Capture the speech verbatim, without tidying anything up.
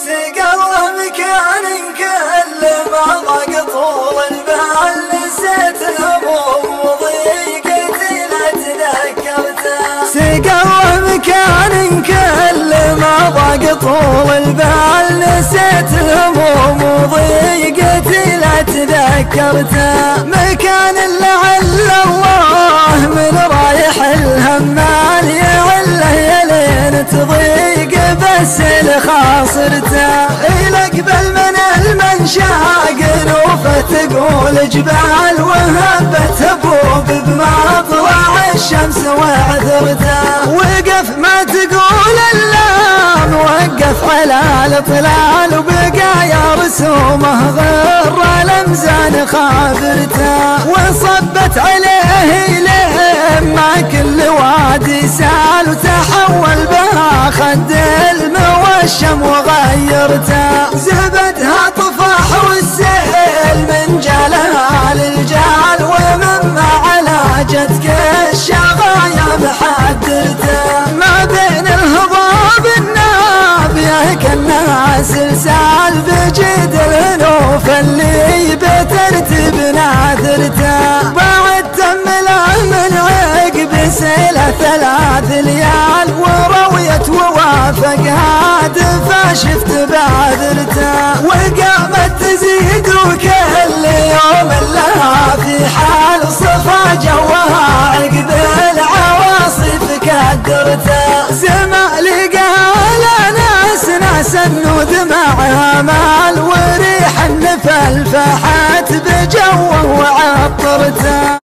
سقى مكان كل ما ضاق طول البال نسيت الهموم وضيقتي لا تذكرته. سقى مكان كل ما ضاق طول البال نسيت الهموم وضيقتي لا تذكرته. مكان لعل الله من رايح الهمال يعله يلين تضيق بس لخاصرته. الأقبل من المنشاق نوفة تقول جبال وهبت أبوب بمطلع الشمس وعذرته. وقف ما تقول اللام وقف على الطلال وبقايا رسومه غر الأمزان خابرته. وصبت عليه لما كل وادي سال وتحول بها خد الموشم وغيرته. زبدها طفاح والسيل من جالها للجال ومما على جدك الشغايا محدرته. ما بين الهضاب النابيه كانها سلسال بجد الهنوف اللي بترتب ناثرته. بعد تمله من عقب سيله ثلاث ليال ورويت ووافقها دفا شفت بعذرته. وقامت تزيد وكل يوم لها في حال صفا جوها عقب العواصف كدرته. زمالي قال ناس ناس النود معها مال وريح النفل فحت بجوه وعطرته.